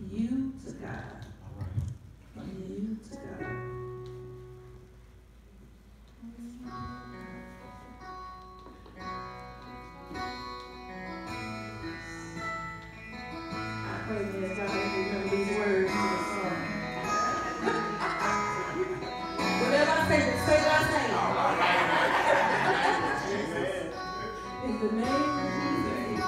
you to God. From you to God. I pray that God remember these words to the song. Whatever I say what I say. In the name of Jesus.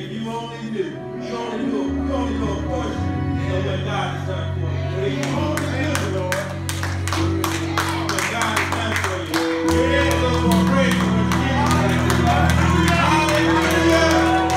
if you only knew, you only know a portion of what God has done for you. If you only knew, Lord, what God has done for you. You're able to go for praise for the Hallelujah.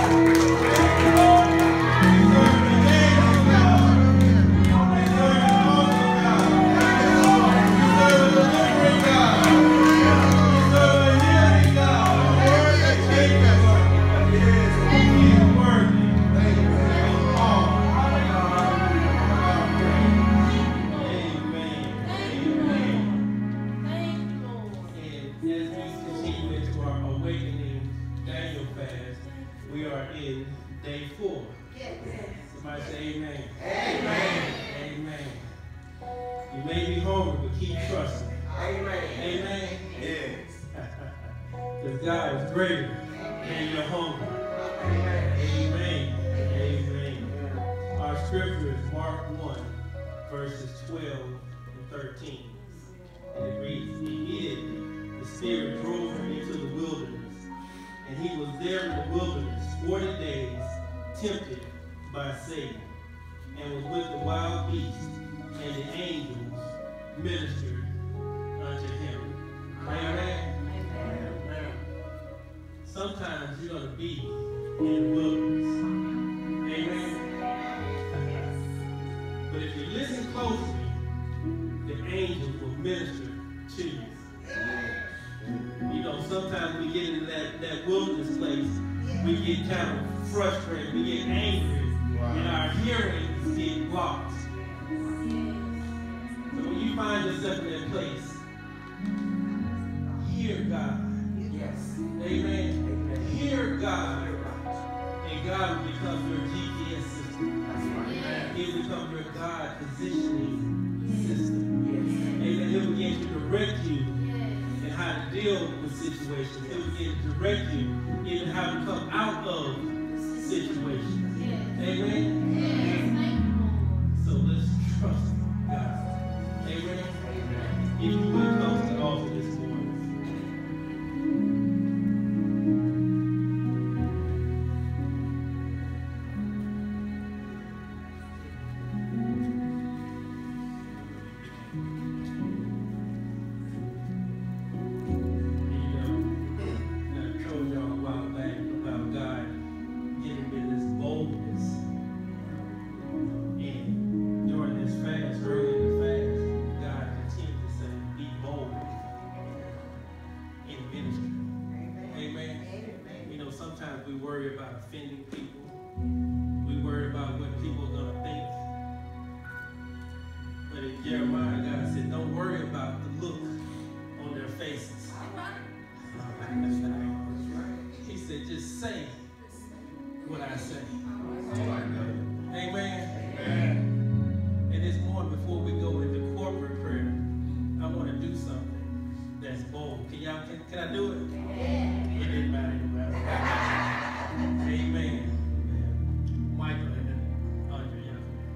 We are in day 4. Yes. Somebody say amen. Amen. Amen. You may be hungry, but keep trusting. Amen. Amen. Yes. Because God is greater than your hunger. Amen. Amen. Our scripture is Mark 1, verses 12 and 13. And it reads, immediately the Spirit drove him into the wilderness. And he was there in the wilderness 40 days, tempted by Satan, and was with the wild beasts, and the angels ministered unto him. Amen. Amen. Sometimes you're going to be in the wilderness. Amen. But if you listen closely, the angels will minister to you. You know, sometimes we get into that wilderness place, we get kind of frustrated, we get angry, and our hearings get blocked. So when you find yourself in that place, hear God. Yes. Amen. Hear God. And God will become your GPS system. He will become your God positioning system. Amen. He'll begin to direct you how to deal with situations. It will begin to direct you even how to come out of situations. Yes. Amen? Yes. So let's trust God. Amen? If you would come to the altar this morning. We worry about offending people. We worry about what people are going to think. But in Jeremiah, God said, don't worry about the look on their faces. He said, just say what I say. Amen. Amen. And this morning, before we go into corporate prayer, I want to do something that's bold. Can I do it? Yeah. It didn't matter. Amen. Michael and Andre.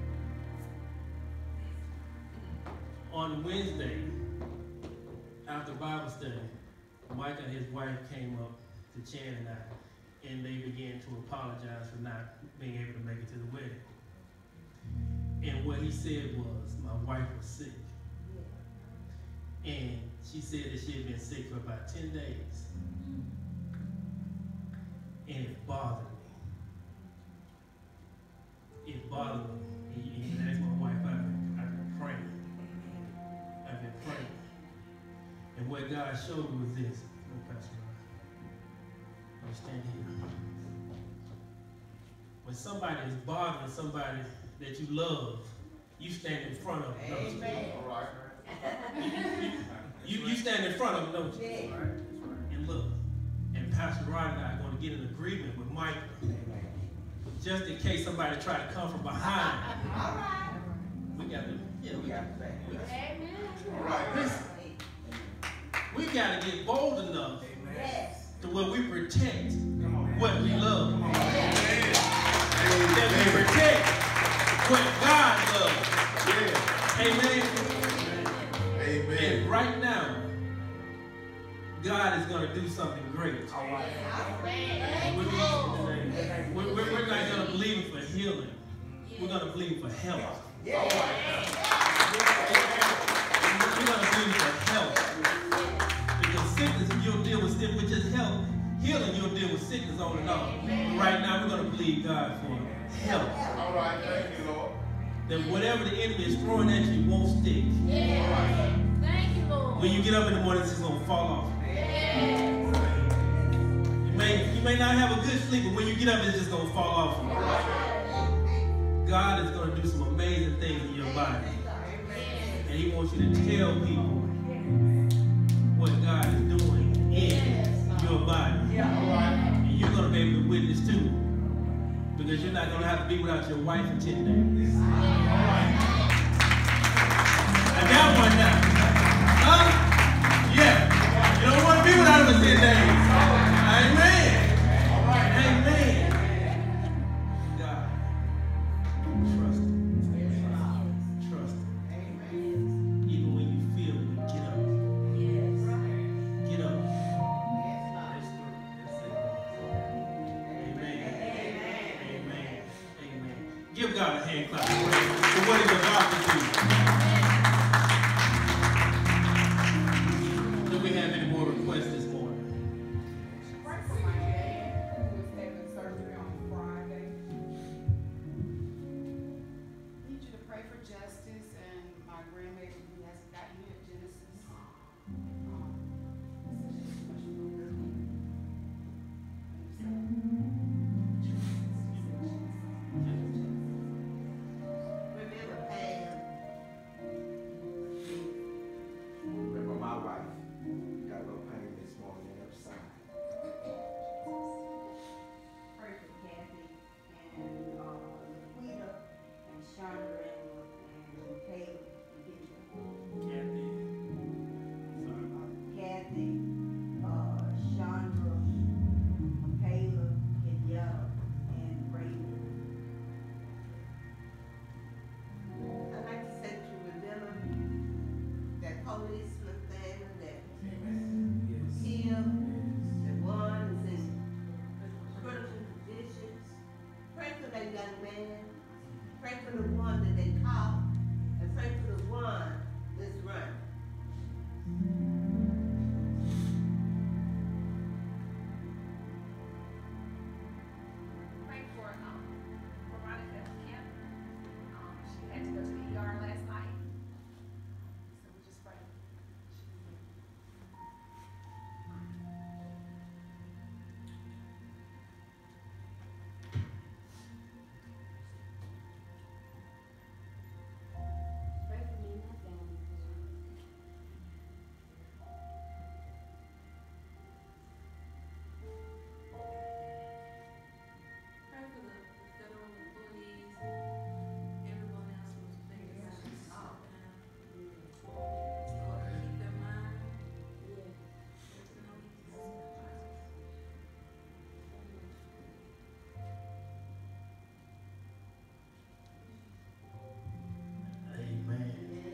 On Wednesday, after Bible study, Michael and his wife came up to Chan and I, and they began to apologize for not being able to make it to the wedding. And what he said was, my wife was sick. And she said that she had been sick for about 10 days. And it bothered me. It bothered me. And you can ask my wife, I've been praying. I've been praying. And what God showed me was this. Oh, Pastor Ron. I'm standing here. When somebody is bothering somebody that you love, you stand in front of them, don't you? All right. You stand in front of them, don't you? Yeah. All right. And look, and Pastor Rod and I are going to get in agreement with Michael. Just in case somebody try to come from behind. All right. We got to, we got to. All right. Listen, we got to get bold enough to where we protect what we love. That we protect what God loves. Amen. Amen. And right now, God is going to do something great. All right. We're not going to believe for healing. We're going to believe for health. We're going to believe for health. Because sickness, you'll deal with sickness, which is health. Healing, you'll deal with sickness on and off. But right now, we're going to believe God for health. All right, thank you, Lord. That whatever the enemy is throwing at you won't stick. Thank you, Lord. When you get up in the morning, it's just going to fall off. You may not have a good sleep, but when you get up, it's just going to fall off. God is going to do some amazing things in your body. And He wants you to tell people what God is doing in your body. And you're going to be able to witness too. Because you're not going to have to be without your wife for 10 days. I got one now. Huh? Yeah. You don't want to be without him for 10 days. Amen. Amen. God. Trust Him. Trust Him. Even when you feel it, get up. Get up. Amen. Amen. Give God a hand clap for what He's about to do. Do we have any more requests this morning? Pray for my dad, who is having surgery on Friday. Need you to pray for justice and my grandbaby who hasn't gotten here at Genesis. Remember my wife. Got a little pain this morning in her side. Pray for Kathy and Laquita and Chandra and Caleb and Deidre. Kathy. Kathy, Chandra, Caleb, Kenyatta, and Brayden. I'd like to say to Ravenna that policeman family that killed, the ones in critical conditions. Pray for that young man. Pray for the one that they caught. And pray for the one that's running. Pray for Veronica Camp. She had to go to the ER last night. So we just pray. Pray for me and my family. Pray for the federal employees, everyone else who's thinking about this all the time. Lord, keep their mind. Get to know you. Amen.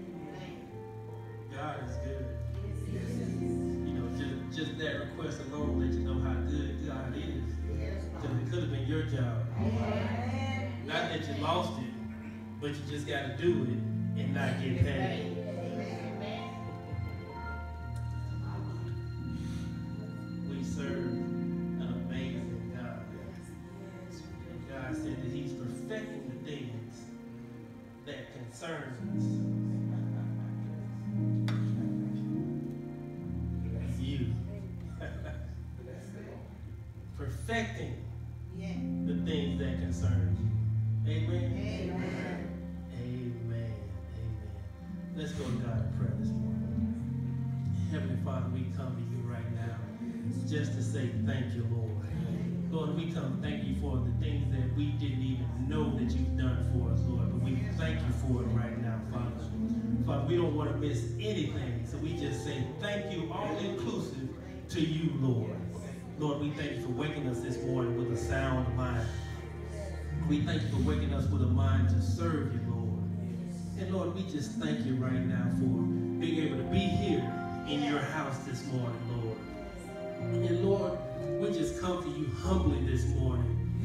God is good. You know, just that request alone let you know how good God is. Because it could have been your job. Not that you lost it, but you just got to do it and not get paid. We serve an amazing God. And God said that He's perfecting the things that concerns you. Perfecting the things that concern you. Amen. Amen. Amen. Let's go to God in prayer this morning. Heavenly Father, we come to you right now just to say thank you, Lord. Lord, we come thank you for the things that we didn't even know that you've done for us, Lord. But we thank you for it right now, Father. Father, we don't want to miss anything. So we just say thank you, all inclusive, to you, Lord. Lord, we thank you for waking us this morning with a sound mind. We thank you for waking us with a mind to serve you, Lord. And Lord, we just thank you right now for being able to be here in your house this morning, Lord. And Lord, we just come to you humbly this morning,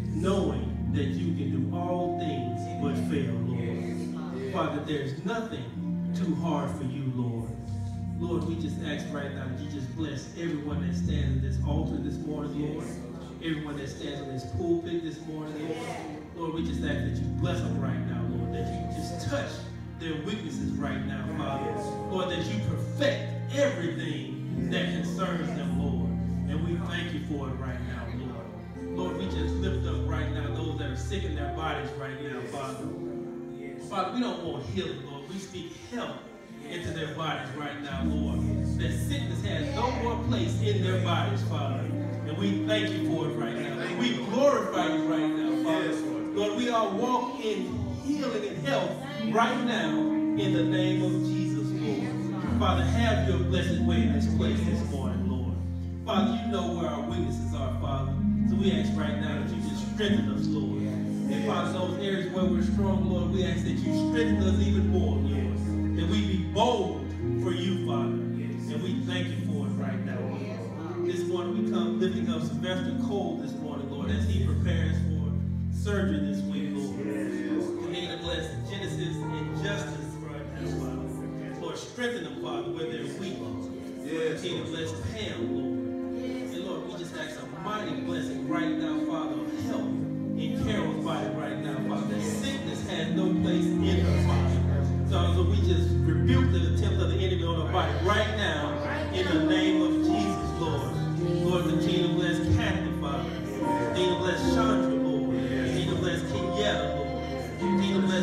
knowing that you can do all things but fail, Lord. Father, there's nothing too hard for you, Lord. Lord, we just ask right now that you just bless everyone that stands at this altar this morning, Lord. Everyone that stands on this pulpit this morning, Lord. Lord, we just ask that you bless them right now, Lord. That you just touch their weaknesses right now, Father. Lord, that you perfect everything that concerns them, Lord. And we thank you for it right now, Lord. Lord, we just lift up right now those that are sick in their bodies right now, Father. Father, we don't want healing, Lord. We speak health into their bodies right now, Lord. That sickness has no more place in their bodies, Father. And we thank you for it right now. And we glorify you right now, Father. Lord, we all walk in healing and health right now in the name of Jesus, Lord. Father, have your blessed way in this place this morning, Lord. Father, you know where our weaknesses are, Father. So we ask right now that you just strengthen us, Lord. And Father, those areas where we're strong, Lord, we ask that you strengthen us even more, Lord. That we be bold for you, Father. And we thank you for it right now, Lord. This morning we come lifting up Sylvester Cole this morning, Lord, as he prepares for surgery this week, Lord. Continue to bless Genesis and Justice right now, Father. Lord, strengthen them, Father, where they're weak. Continue to bless Pam, Lord. And Lord, we just ask a mighty blessing right now, Father, of health in Carol's body right now, Father. That sickness has no place in her, Father. So we just rebuke the attempt of the enemy on her body right now in the name of Jesus, Lord. Lord, continue to bless Kathy, Father. Continue to bless Chandra, Lord. Continue to bless Kenyatta, Lord. Continue to bless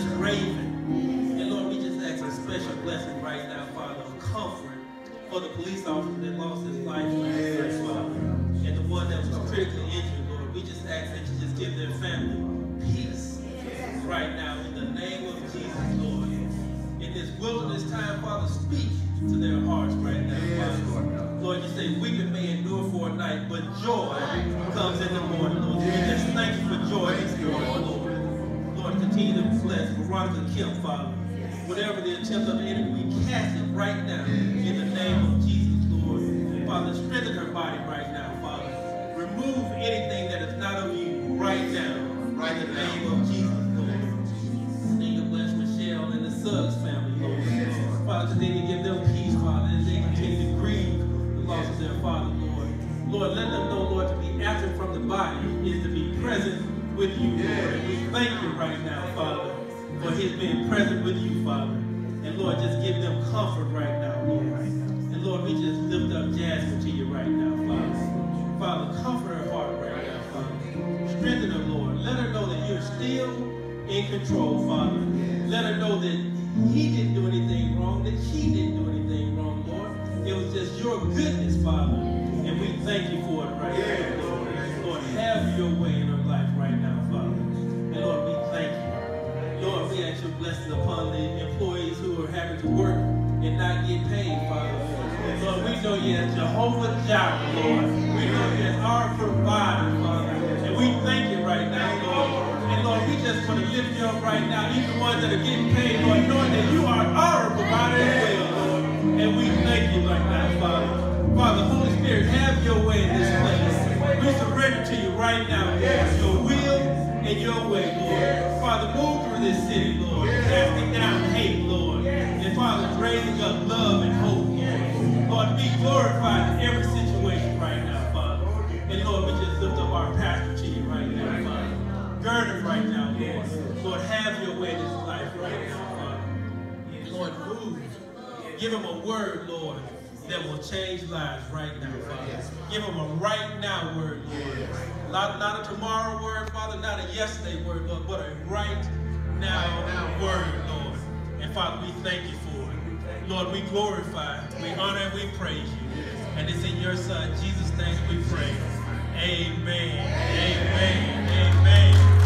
Raven. And Lord, we just ask a special blessing right now, Father, of comfort for the police officer that lost his life last night, Father. And the one that was critically injured, Lord. We just ask that you just give their family peace right now in the name of Jesus, Lord. In this wilderness time, Father, speak to their hearts right now, Father. Lord, you say, weeping may endure for a night, but joy comes in the morning, Lord. We just thank you for joy this morning, Lord. Lord, continue to bless Veronica Kim, Father. Whatever the attempt of the enemy, we cast it right now in the name of Jesus, Lord. Father, strengthen her body right now, Father. Remove anything that is not of you right now, right in the name of Jesus, Lord. Continue to bless Michelle and the Suggs family, Lord. Father, continue to give them peace, Father, as they continue to grieve the loss of their father, Lord. Lord, let them know, Lord, to be absent from the body is to be present with you, Lord. And we thank you right now, Father, for his being present with you, Father. And Lord, just give them comfort right now, Lord. And Lord, we just lift up Jasmine to you right now, Father. Father, comfort her heart right now, Father. Strengthen her, Lord. Let her know that you're still in control, Father. Let her know that he didn't do anything wrong, that she didn't do anything wrong, Lord. It was just your goodness, Father. And we thank you for it right now, Lord. Lord, have your way in her life right now, Father. And Lord, we thank you. Lord, we ask your blessings upon the employees who are having to work and not get paid, Father. Lord, we know you as Jehovah Jireh, Lord. We know you as our provider, Father. And we thank you right now, Lord. And Lord, we just want to lift you up right now, even the ones that are getting paid, Lord, knowing that you are our provider as well, Lord. And we thank you right now, Father. Father, Holy Spirit, have your way in this place. We surrender to you right now, Lord, your will and your way, Lord. Father, move through this city, Lord, casting down hate, Lord. And Father, raising up love and hope, Lord. Lord, be glorified in every situation right now, Father. And Lord, we just lift up our pastor to you right now, Father. Gird him right now, Lord. Lord, have your way in his life right now, Father. Lord, move. Give him a word, Lord, that will change lives right now, Father. Give him a right now word, Lord. Not a tomorrow word, Father, not a yesterday word, Lord, but a right now word, Lord. And Father, we thank you for it. Lord, we glorify, we honor, and we praise you. And it's in your Son, Jesus' name we pray. Amen. Amen. Amen.